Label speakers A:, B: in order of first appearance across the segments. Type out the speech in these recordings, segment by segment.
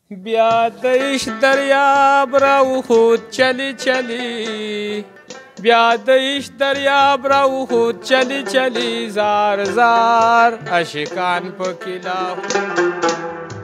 A: بیا د عشق دریاب راوخوت چلی چلی، بیا د عشق دریاب راوخوت چلی چلی، زار زار عاشقان پکې لاهو.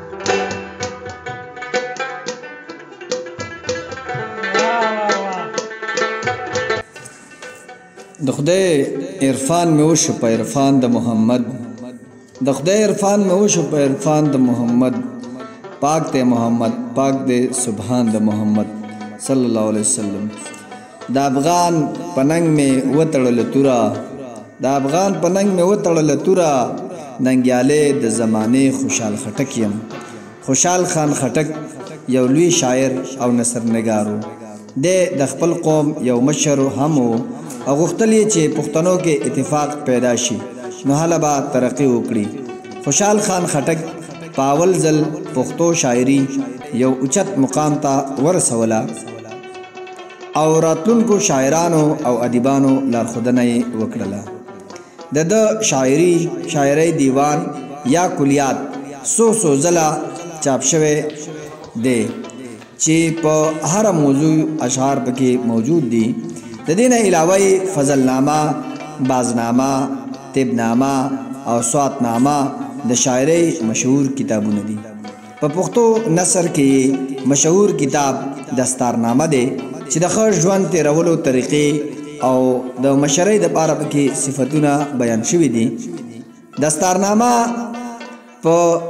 B: د خدای عرفان مې وشو په عرفان د محمد، د خدای عرفان مې وشو په عرفان د محمد، پاک دی محمد پاک دی سبحان د محمد صلی الله علیه وسلم. د افغان پننګ مې وتړله توره، د افغان پننګ مې وتړله توره، ننګیالی د زمانې خوشحال خټک یم. خوشحال خان خټک یو لوی شاعر او نثر نګار و. د خپل قوم یو مشر هم و او غوښتل یې چې پښتنو کې اتفاق پیدا شي نو هله به ترقي وکړي. خوشحال خان خټک په اول ځل پښتو شاعري یو اوچت مقام ته ورسوله او راتلونکو شاعرانو او ادیبانو لارښودنه یې وکړله. د ده شاعري دیوان یا کلیات څو ځله چاپ شوی دی چې په هره موضوع اشعار پکې موجود دي. د دې نه علاوه فضلنامه، بازنامه، طبنامه او سواتنامه د شاعرۍ مشهور کتابونه دي. په پښتو نثر کې مشهور کتاب دستارنامه دی چې د ښه ژوند تېرولو طریقې او د مشرۍ دپاره پکې صفتونه بیان شوي دي. دستارنامه په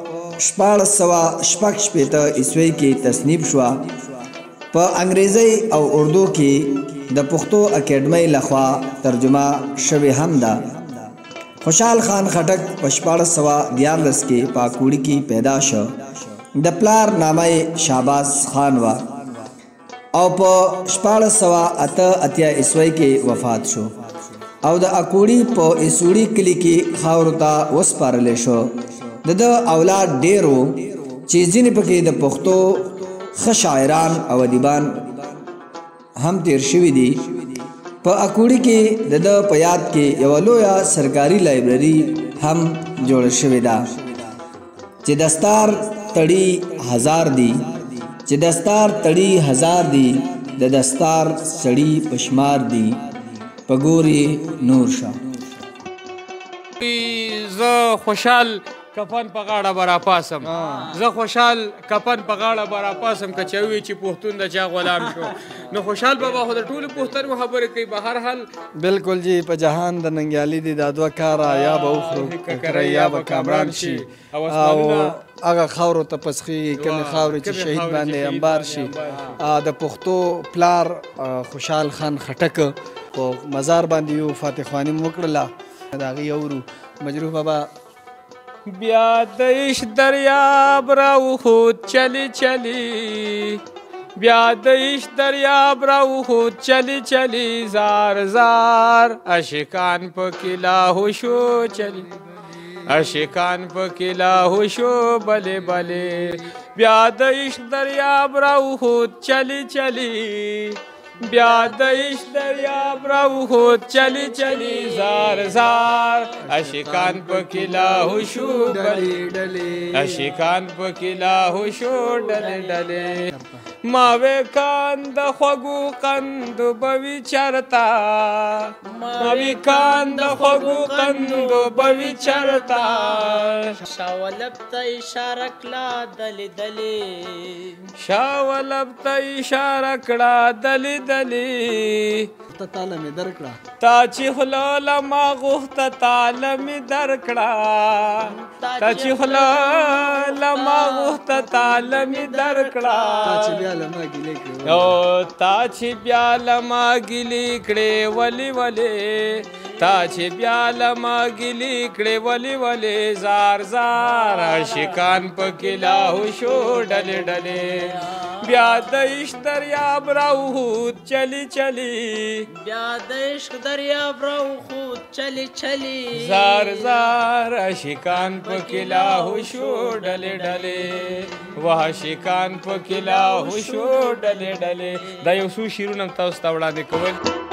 B: 1666 عیسوي کې تصنیف شوه. په انګریزي او اردو کې د پښتو اکیډمۍ لخوا ترجمه شوې هم ده. خوشحال خان خټک په 1614 کې په اکوړي کې پیدا شو. د پلار نامه شهباز خان وه او په 1688 عیسوي کې وفات شو او د اکوړي په ایسوړي کلي کې خاورو ته وسپارلی شو. د ده اولاد ډېر و چې ځینې پکې د پښتو ښه شاعران او ادیبان هم تیر شوي دي. په اکوړي کې د ده په یاد کې یوه لویه سرکاري لایبرري هم جوړه شوې ده چې دستار تړي هزار دي، چې دستار تړي هزار دي، د دستار سړي پشمار دي، په ګورې نور شه.
A: زه خوشحال کفن په غاړه به راپاسم، زه خوشحال کفن په غاړه به راپاسم که چا ووایي چې پښتون د چا غلام شو نو خوشحال بابا خو د ټولو پښتنو خبرې کوي. به هر حال
B: بالکل جی په جهان د ننګیالي دي دا دوه کاره یا به وخورو ککره یا به کامران شي او هغه خاورو ته پسخېږي کومې خاورې چې شهید باندې انبار شي. د پښتو پلار خوشحال خان خټک په مزار باندې یو فاتحواني م وکړله. د هغې اورو مجروح بابا.
A: بیا د عشق دریاب راوخوت چلی چلی، بیا د عشق دریاب راوخوت چلی چلی، زار زار عاشقان پکې لاهو شو چلی، عاشقان پکې لاهو شو بلې بلې. بیا د عشق دریاب راوخوت چلی چلی، بیا د عشق دریاب راوخوت چلی چلی، زار زار عاشقان پکې لاهو شو بلې ډلې، عاشقان پکې لاهو شو ډلې ډلې. ماوې کان د خوږو قندو به وي چرته، ماوې کان د خوږو قندو به وي چرته،
C: شاولب ته اشاره کړه دلې دلې،
A: شاولب ته اشاره کړه دلې دلې.
B: تاله مې درکړه
A: تا چې خوله له ما غوښته تاله مې درکړه، تا چې خوله له ما غوښته تاله مې درکړه، او تا چې بیا له ما ګیلې کړې ولې ولې، تا چې بیا له ما ګیلې کړې ولې ولې، زار زار عاشقان پکې لاهو شو ډلې ډلې. بیا د عشق دریاب راوخوت چلی چلی،
C: بیا د عشق دریاب راوخوت چلی چلی،
A: زار زار عاشقان پکې لاهو شو ډلې ډلې، وه عاشقان پکې لاهو شو ډلې ډلې. دا یو څو شعرونه تاسو ته وړاندې کول.